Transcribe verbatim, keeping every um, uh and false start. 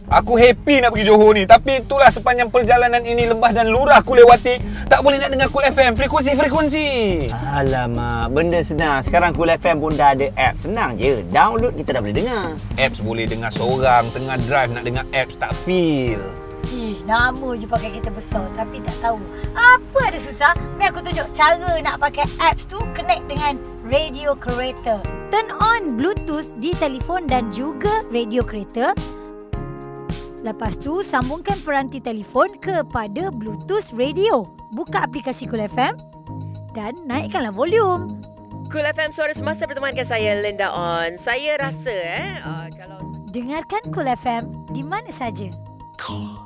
Aku happy nak pergi Johor ni. Tapi itulah sepanjang perjalanan ini lembah dan lurah aku lewati, tak boleh nak dengar Cool F M. Frekuensi-frekuensi. Alamak, benda senang. Sekarang Cool F M pun dah ada app. Senang je. Download kita dah boleh dengar. Apps boleh dengar seorang. Tengah drive nak dengar apps tak feel. Ih, nama je pakai kereta besar tapi tak tahu apa ada susah. Biar aku tunjuk cara nak pakai apps tu connect dengan radio kereta. Turn on Bluetooth di telefon dan juga radio kereta. Lepas tu, sambungkan peranti telefon kepada Bluetooth radio. Buka aplikasi Cool F M dan naikkanlah volume. Cool F M, suara semasa bertemankan saya, Linda On. Saya rasa eh, uh, kalau... Dengarkan Cool F M di mana saja. Cool.